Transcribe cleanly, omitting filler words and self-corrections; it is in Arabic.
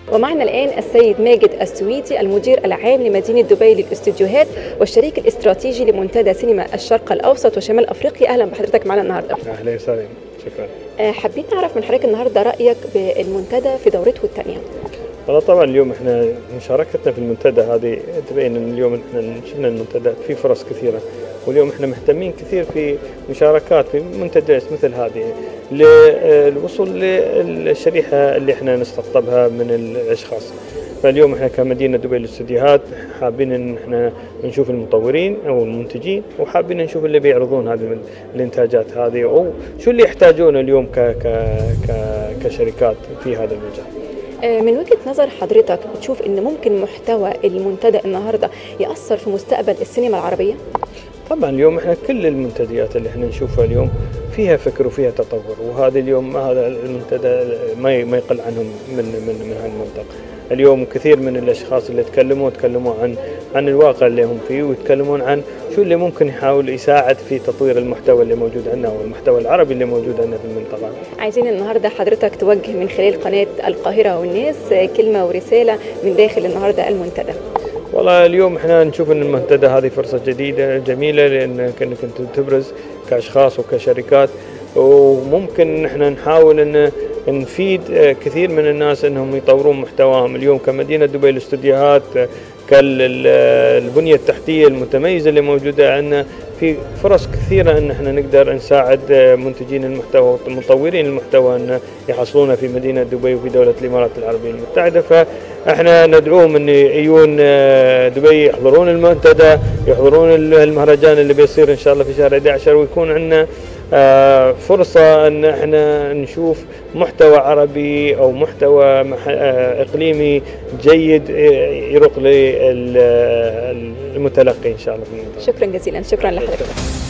ومعنا الآن السيد ماجد السويدي المدير العام لمدينة دبي للاستديوهات والشريك الاستراتيجي لمنتدى سينما الشرق الأوسط وشمال أفريقيا. أهلا بحضرتك معنا النهارده. أهلا وسهلا، شكرا. حابين نعرف من حضرتك النهارده رأيك بالمنتدى في دورته الثانية. والله طبعا اليوم احنا مشاركتنا في المنتدى هذه تبين ان اليوم احنا شفنا المنتدى في فرص كثيره، واليوم احنا مهتمين كثير في مشاركات في منتديات مثل هذه للوصول للشريحه اللي احنا نستقطبها من الاشخاص. فاليوم احنا كمدينه دبي للاستديوهات حابين ان احنا نشوف المطورين او المنتجين، وحابين نشوف اللي بيعرضون هذه الانتاجات هذه او شو اللي يحتاجونه اليوم كشركات في هذا المجال. من وجهة نظر حضرتك بتشوف ان ممكن محتوى المنتدى النهارده يأثر في مستقبل السينما العربية؟ طبعا اليوم احنا كل المنتديات اللي احنا نشوفها اليوم فيها فكر وفيها تطور، وهذا اليوم هذا المنتدى ما يقل عنهم من هالمنطقة. اليوم كثير من الاشخاص اللي تكلموا عن الواقع اللي هم فيه، ويتكلمون عن شو اللي ممكن يحاول يساعد في تطوير المحتوى اللي موجود عندنا والمحتوى العربي اللي موجود عندنا في المنطقة. عايزين النهارده حضرتك توجه من خلال قناة القاهرة والناس كلمة ورسالة من داخل النهارده المنتدى. والله اليوم احنا نشوف ان المنتدى هذه فرصة جديدة جميلة لانك انت تبرز كاشخاص وكشركات، وممكن احنا نحاول ان نفيد كثير من الناس انهم يطورون محتواهم. اليوم كمدينة دبي للاستديوهات كالبنية التحتية المتميزة اللي موجودة عندنا، في فرص كثيرة ان احنا نقدر نساعد منتجين المحتوى ومطورين المحتوى ان يحصلون في مدينة دبي وفي دولة الامارات العربية المتحدة. فاحنا ندعوهم ان يجون دبي، يحضرون المنتدى، يحضرون المهرجان اللي بيصير ان شاء الله في شهر 11، ويكون عندنا فرصة ان احنا نشوف محتوى عربي او محتوى اقليمي جيد يروق للمتلقي ان شاء الله في المنطقة. شكرا جزيلا، شكرا لحضرتك.